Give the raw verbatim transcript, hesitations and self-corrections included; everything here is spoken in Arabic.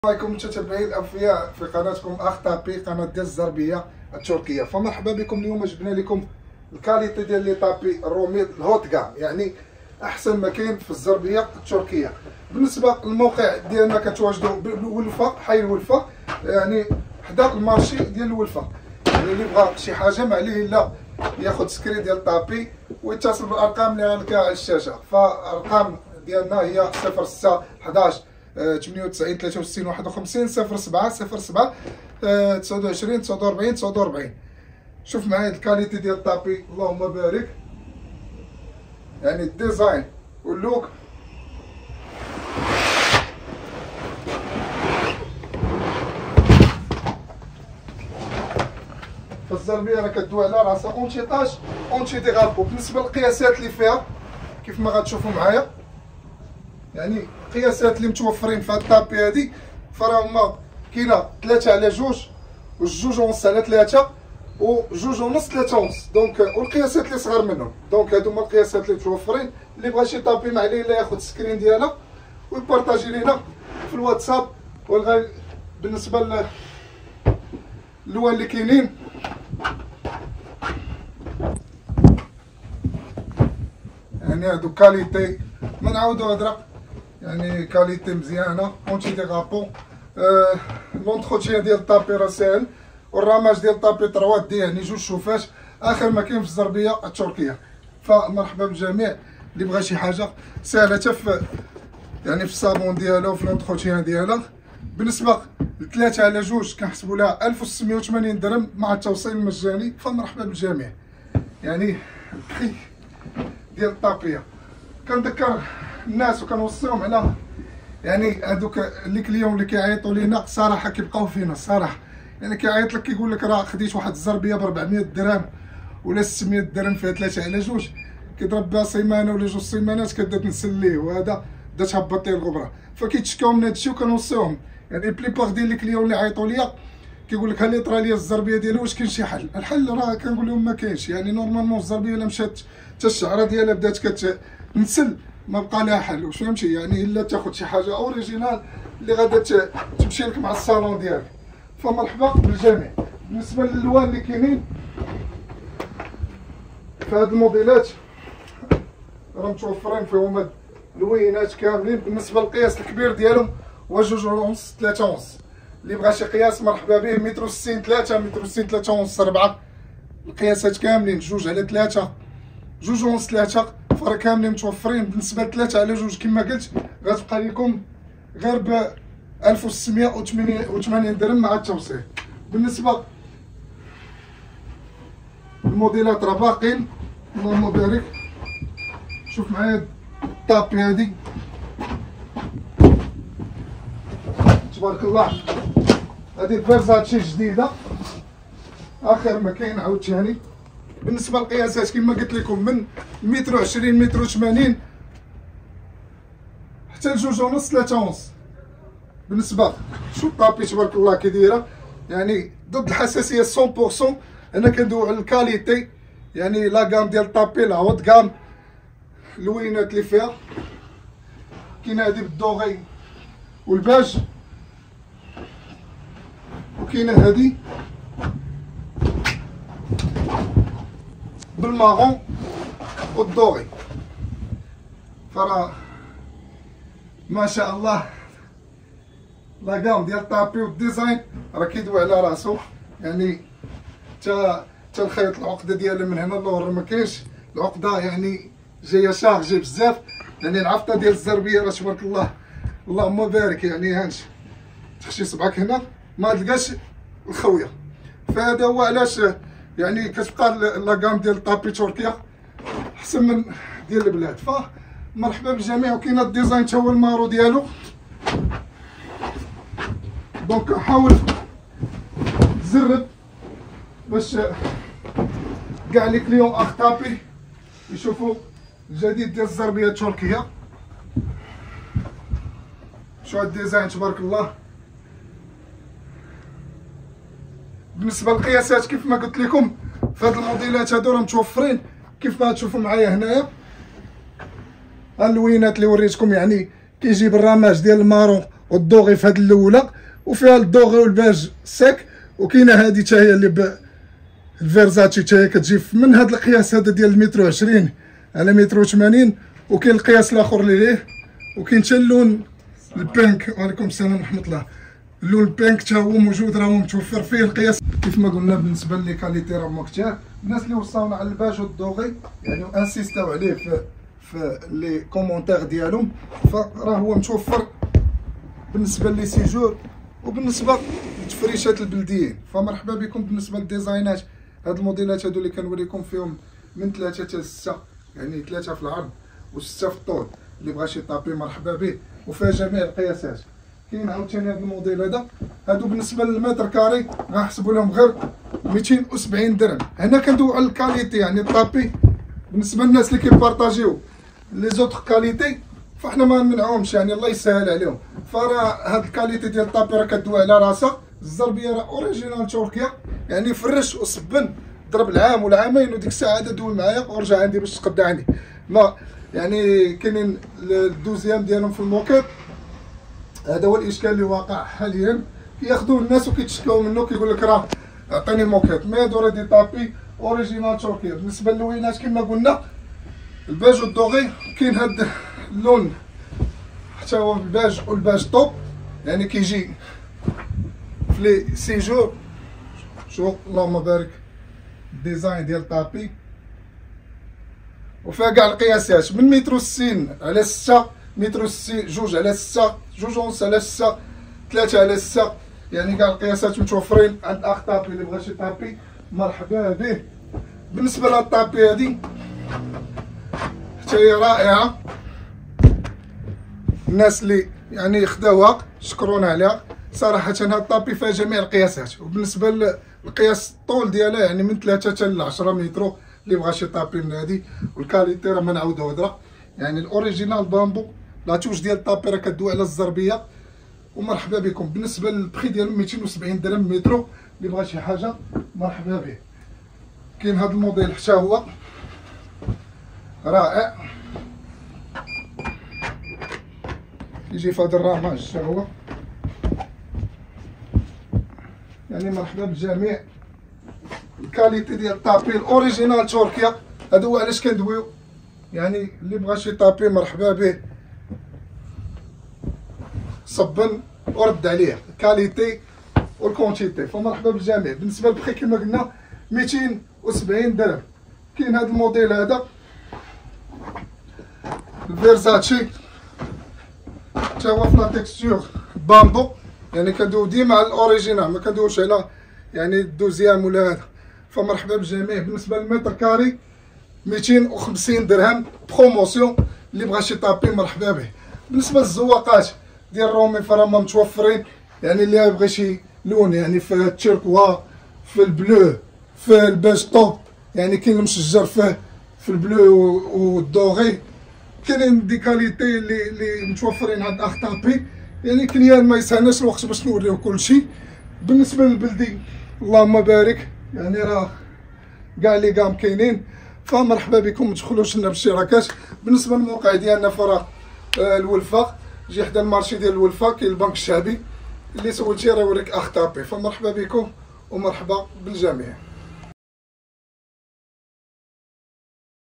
عليكم متابعين الاوفياء في قناتكم اخ طابي، قناه ديال الزربيه التركيه. فمرحبا بكم. اليوم جبنا لكم الكاليتي ديال لي طابي الرومي الهوت كام، يعني احسن ما كاين في الزربيه التركيه. بالنسبه للموقع ديالنا كتواجدوا بالولفه، حي الولفه، يعني حدا المارشي ديال الولفه. يعني اللي بغى شي حاجه ما عليه الا ياخذ سكرين ديال طابي ويتصل بالارقام اللي غنلقاها على الشاشه. فالارقام ديالنا هي صفر ستة حداش ثمانية وتسعين ثلاثة وستين واحد وخمسين صفر سبعة صفر سبعة تسعة وعشرين تسعة وأربعين تسعة وأربعين. شوف معايا الكاليتي ديال الطابي، اللهم بارك، يعني الديزاين واللوك. فالزربيه راه كدوي على راسها اونتي طاج اونتي دي غالبو. بالنسبه للقياسات اللي فيها كيف ما غتشوفوا معايا، يعني القياسات اللي متوفرين في هاد الطابي هادي فراه هما كاينه ثلاثة على جوج وجوج ونص على ثلاثة وجوج ونص ثلاثة ونص، دونك والقياسات اللي صغار منهم. دونك هادو هما القياسات اللي متوفرين. اللي بغى شي طابي ما عليه الا ياخذ السكرين ديالها ويبارطاجي لينا في الواتساب. والغا بالنسبه للالوان اللي كاينين، يعني هادو كاليتي ما نعاودو هضره، يعني كاليتي مزيانه اونتي دي غابو. آه لونتروتيان ديال الطابي راه ساهل، والراماج ديال الطابي ثلاثة دي، يعني جوج شوفات اخر ما كاين في الزربيه التركيه. فمرحبا بالجميع اللي بغى شي حاجه ساهله حتى في يعني في الصابون ديالها وفي لونتروتيان ديالها. بالنسبه لثلاثة على جوج كنحسبوا لها ألف وستمية وثمانين درهم مع التوصيل المجاني. فمرحبا بالجميع. يعني البخي ديال الطابيه كنذكر الناس وكنوصيهم على يعني هذوك اللي كليون اللي كيعيطوا لينا صراحه كيبقاو فينا الصراحه. يعني كيعيط لك كيقول لك راه خديت واحد الزربيه ب أربعمية درهم ولا ستمية درهم فيها ثلاثة على جوج، كيضرب بها سيمانه ولا جوج سيمانات كدا تنسل ليه، وهذا بدا تهبط ليه الغبره. فكيتشكاو من هادشي وكنوصيهم. يعني بليباغ ديال اللي كليون اللي عيطوا ليا كيقول لك ها اللي طرا ليا الزربيه ديالي واش كاين شي حل؟ الحل راه كنقول لهم ما كاينش. يعني نورمالمون الزربيه الا مشات حتى الشعره ديالها بدات كتنسل ما بقى لها حل، واش فهمتي؟ يعني الا تاخذ شي حاجه اوريجينال اللي غادا تمشي لك مع الصالون ديالك. فمرحبا بالجميع. بالنسبه للالوان اللي كاينين في هاد الموديلات راه متوفرين فيهم هاد اللوينات كاملين. بالنسبه للقياس الكبير ديالهم هو جوج ونص ثلاثة ونص. اللي بغى شي قياس مرحبا به. متر وستين ثلاثة متر وستين ثلاثة ونص أربعة، القياسات كاملين جوج على ثلاثة جوج ونص ثلاثة، فرا كاملين متوفرين. بالنسبه لثلاثة على جوج كما قلت غتبقى لكم غير ب ألف وستمية وثمانين درهم مع التوصيل. بالنسبه الموديلات راه باقين، اللهم بارك. شوف معايا الطابي هادي تبارك الله، هادي فيرزاتشي جديده اخر ما كاين عاوتاني. بالنسبه للقياسات كما قلت لكم من متر وعشرين متر وثمانين حتى لجوج ونص ثلاثة ونص. بالنسبه شوف الطابي تبارك الله كي دايره، يعني ضد الحساسيه مية بالمية. انا كندوي على الكاليتي، يعني لا كام ديال الطابي لا هوت كام. اللوينات اللي فيها كاينه هادي بالدوغي والباج، وكاينه هادي بالمارون والدوغي. فراه ما شاء الله لا كام ديال الطابي والديزاين راه كيدوي على راسو. يعني تا تا الخيط العقده ديالها من هنا للور ما كاينش العقده، يعني جايه شارجي بزاف. يعني العفطه ديال الزربيه راه تبارك الله اللهم بارك. يعني هانش تخشي صبعك هنا ما تلقاش الخويه. فهذا هو علاش يعني كتبقى لا كام ديال الطابي تركيا احسن من ديال البلاد. فمرحبا بالجميع. وكاين الديزاين تا هو المارو ديالو، دونك حاول تزرب باش كاع لي كليون اخ طابي يشوفوا الجديد ديال الزربيه التركيه. شو هاد الديزاين تبارك الله. بالنسبه للقياسات كيف ما قلت لكم في هاد الموديلات هادو راه متوفرين كيف ما تشوفوا معايا هنايا. اللوينات اللي وريتكم يعني كيجيب الرماج ديال المارون والدوغي في هاد الاولى، وفيها الدوغي والباج سيك. وكاينه هادي حتى هي اللي ب الفيرزاتشي حتى هي كتجي من هاد القياس هذا ديال المتر وعشرين على متر وثمانين. وكاين القياس الاخر اللي ليه، وكاين حتى اللون البينك. وعليكم السلام ورحمه الله. اللون البينك حتى هو موجود، راه متوفر فيه القياس. كيف ما قلنا بالنسبه لي كاليتي راه مكتار. الناس اللي وصلونا على الباج والدوغي يعني انسيستاو عليه في في لي كومونتير ديالهم، فراه هو متوفر بالنسبه لي سيجور وبالنسبه للتفريشات البلديين. فمرحبا بكم. بالنسبه للديزاينات، هاد الموديلات هادو اللي كنوريكم فيهم من ثلاثة حتى ستة، يعني ثلاثة في العرض وستة في الطول. اللي بغى شي طابي مرحبا به، وفيها جميع القياسات. كاين عاوتاني هاد الموديل هذا، هادو بالنسبه للمتر كاري غنحسبوا لهم غير ميتين وسبعين درهم. هنا كندويو على الكاليتي، يعني الطابي بالنسبه للناس اللي كيبارطاجيو لي زوطخ كاليتي فاحنا ما نمنعوهمش، يعني الله يسهل عليهم. فراه هاد الكاليتي ديال الطابي راه كدوي على راسها. الزربيه راه اوريجينال تركيا، يعني فرش وصبن ضرب العام ولا عامين وديك الساعه عاد دوي معايا ورجع عندي باش تقدعني. ما يعني كاينين الدوزيام ديالهم في الموكيت. هذا هو الاشكال اللي واقع حاليا، كياخذوه الناس وكيتشكاو منه، كيقول لك راه عطيني الموكيت. مي هادو راه دي طابي اوريجينال تركيا. بالنسبه للوينات كما قلنا الباج والدوغي، كاين هاد اللون حتى هو الباج والباج طوب، يعني كيجي في لي سيجور. شوف اللهم بارك الديزاين ديال طابي، وفيها كاع القياسات من متر وستين على ستة، متر وستين، جوج على ستة، جوج ونص على ستة، ثلاثة على ستة، يعني كاع القياسات متوفرين عند اخ طابي. اللي بغى شي طابي مرحبا به. بالنسبه لهاد الطابي هادي حتى هي رائعه، الناس اللي يعني خداوها شكرونا عليها صراحه. هاد الطابي فيها جميع القياسات. وبالنسبه للقياس الطول ديالها يعني من ثلاثة حتى ل عشرة متر. اللي بغى شي طابي من هادي، والكاليتي راه ما نعاودو هضره، يعني الاوريجينال بامبو. لا توش ديال الطابي راه كدوي على الزربيه. ومرحبا بكم. بالنسبه للبخي ديالهم ميتين وسبعين درهم مترو. اللي بغى شي حاجه مرحبا به. كاين هذا الموديل حتى هو رائع، يجي في هذا الراماج حتى هو، يعني مرحبا بالجميع. الكاليتي ديال الطابي الاوريجينال تركيا، هذا هو علاش كندويو. يعني اللي بغى شي طابي مرحبا به، صبن ورد عليه الكاليتي والكونتيتي. فمرحبا بالجميع. بالنسبه للبخي كما قلنا ميتين وسبعين درهم. كاين هذا الموديل هذا الفيرزاتشي، حتى هو في لا تيكستور بامبو، يعني كندويو ديما على الاوريجينال، ما كندويوش على يعني الدوزيام ولا هذا. فمرحبا بالجميع. بالنسبه للمتر كاري ميتين وخمسين درهم بروموسيون. اللي بغى شي طابي مرحبا به. بالنسبه للزواقات ديال الرومي فراهما متوفرين، يعني اللي يبغي شي لون يعني في التيركوا، في البلو، في الباج طوب، يعني كاين المشجر فيه في البلو والدوغي. كاينين دي كاليتي اللي اللي متوفرين عند اخ طابي. يعني كليان ما يسهلناش الوقت باش نوريو كلشي. بالنسبه للبلدي اللهم بارك، يعني راه كاع لي كام كاينين. فمرحبا بكم. ما تدخلوش لنا بالشراكات. بالنسبه للموقع ديالنا فراه الولفه، جي حدا المارشي ديال الولفه، كاين البنك الشعبي. اللي سولتي راه وريك اخ طابي. فمرحبا بكم ومرحبا بالجميع.